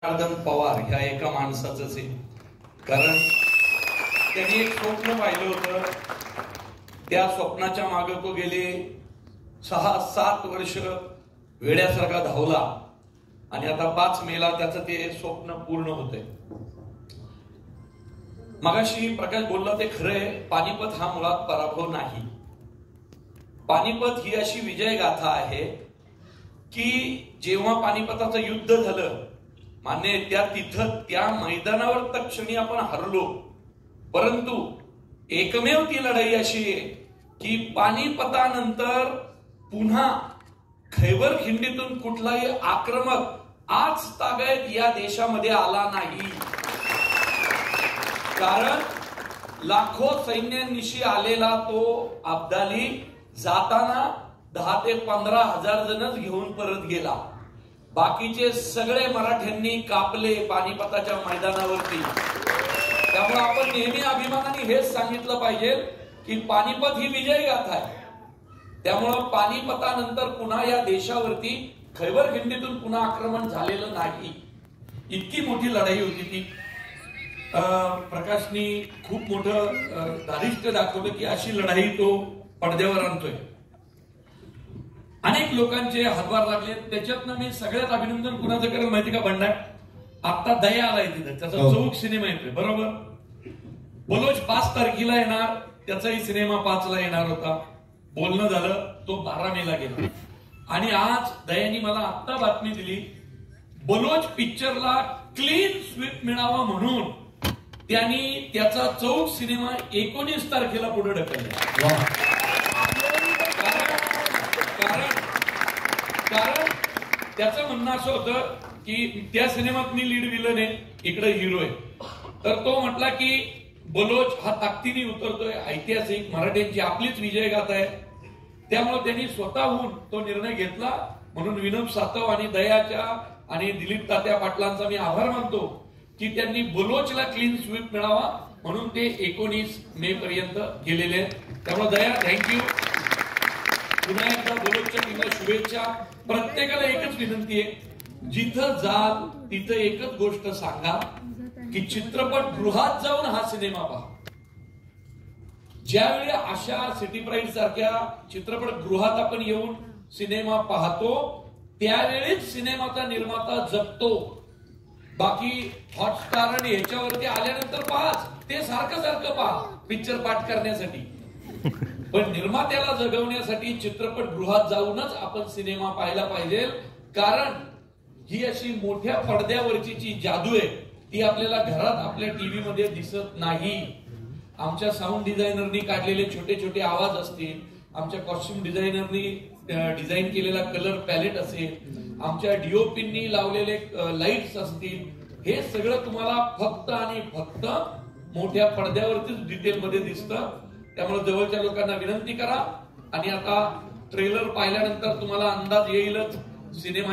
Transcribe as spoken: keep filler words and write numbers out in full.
जनार्दन पवार ह्या एका माणसाचंच आहे. कारण त्यांनी एक स्वप्न पाहिलं होतं. त्या स्वप्नाच्या मागे तो गेले सहा सात वर्ष वेड्यासारखा धावला आणि आता पाच मेला त्याचं ते स्वप्न पूर्ण होतंय. मगाशी प्रकाश बोलला ते खरंय. पानिपत हा मुळात पराभव नाही. पानिपत ही अशी विजय गाथा आहे की जेव्हा पानिपताचं युद्ध झालं, मान्य त्या तिथं त्या मैदानावर तत्क्षणी आपण हरलो, परंतु एकमेव ती लढाई अशी आहे की पानिपतानंतर पुन्हा खैबर खिंडीतून कुठलाही आक्रमक आज तागायत या देशामध्ये आला नाही. कारण लाखो सैन्यानिशी आलेला तो अब्दाली जाताना दहा ते पंधरा हजार जणच घेऊन परत गेला. बाकीचे सगळे मराठ्यांनी कापले पानिपताच्या मैदानावरती. त्यामुळे आपण नेहमी अभिमानाने हेच सांगितलं पाहिजे की पानिपत ही विजय गाथा आहे. त्यामुळं पानिपतानंतर पुन्हा या देशावरती खैबर खिंडीतून पुन्हा आक्रमण झालेलं नाही. इतकी मोठी लढाई होती ती. प्रकाशनी खूप मोठं धारिष्ट्य दाखवलं की अशी लढाई तो पडद्यावर आणतोय. अनेक लोकांचे हातभार लागले. त्याच्यातनं मी सगळ्यात अभिनंदन कुणाचं करेल माहिती का? बंडा आता दया आलाय तिथे, त्याचा चौक सिनेमा येतोय बरोबर. बलोच पाच तारखेला येणार, त्याचाही सिनेमा पाच ला येणार होता. बोलणं झालं, तो बारा मेला गेला. आणि आज दयानी मला आता बातमी दिली, बलोच पिक्चरला क्लीन स्वीप मिळावा म्हणून त्यांनी त्याचा चौक सिनेमा एकोणीस तारखेला पुढे ढकलला. कारण त्याचं म्हणणं असं होतं की त्या सिनेमात मी लीड विलन आहे, इकडे हिरो आहे. तर तो म्हटला की बलोच हा ताकदीने उतरतोय, ऐतिहासिक मराठ्यांची आपलीच विजय गाथा आहे. त्यामुळे त्यांनी स्वतःहून तो निर्णय घेतला. म्हणून विनोद सातव आणि दयाच्या आणि दिलीप तात्या पाटलांचा मी आभार मानतो की त्यांनी बलोचला क्लीन स्वीप मिळावा म्हणून ते एकोणीस मे पर्यंत गेलेले आहेत. त्यामुळे दया थँक्यू. पुन्हा एकदा बलोचच्या टीमला शुभेच्छा. प्रत्येकाला एकच विनंती आहे, जिथं जाल तिथं एकच गोष्ट सांगा की चित्रपटगृहात जाऊन हा सिनेमा पहा. ज्यावेळी अशा सिटी प्राईड सारख्या चित्रपटगृहात आपण येऊन सिनेमा पाहतो त्यावेळीच सिनेमाचा निर्माता जगतो. बाकी हॉटस्टार आणि ह्याच्यावरती आल्यानंतर पाहाच, ते सारखं सारखं पहा पिक्चर पाठ करण्यासाठी. पण निर्मात्याला जगवण्यासाठी चित्रपटगृहात जाऊनच आपण सिनेमा पाहायला पाहिजे. कारण ही अशी मोठ्या पडद्यावरची जी जादू आहे ती आपल्याला घरात आपल्या टीव्ही मध्ये दिसत नाही. आमच्या साऊंड डिझायनरनी काढलेले छोटे छोटे आवाज असतील, आमच्या कॉस्ट्युम डिझायनरनी डिझाईन केलेला कलर पॅलेट असेल, आमच्या डीओपींनी लावलेले लाईट्स असतील, हे सगळं तुम्हाला फक्त आणि फक्त मोठ्या पडद्यावरतीच डिटेलमध्ये दिसतं. त्यामुळे जवळच्या लोकांना विनंती करा. आणि आता ट्रेलर पाहिल्यानंतर तुम्हाला अंदाज येईलच सिनेमा